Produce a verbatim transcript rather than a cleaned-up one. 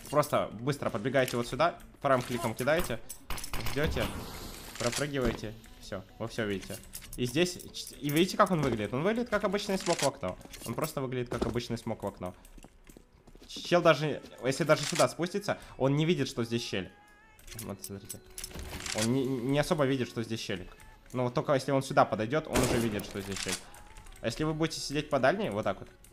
просто быстро подбегаете вот сюда, правым кликом кидаете, ждете, пропрыгиваете, все, вы все видите. И здесь, и видите, как он выглядит? Он выглядит как обычный смог в окно. Он просто выглядит как обычный смог в окно. Чел даже, если даже сюда спустится, он не видит, что здесь щель. Вот, смотрите. Он не, не особо видит, что здесь щель. Но вот только если он сюда подойдет, он уже видит, что здесь щель. А если вы будете сидеть по дальней, вот так вот,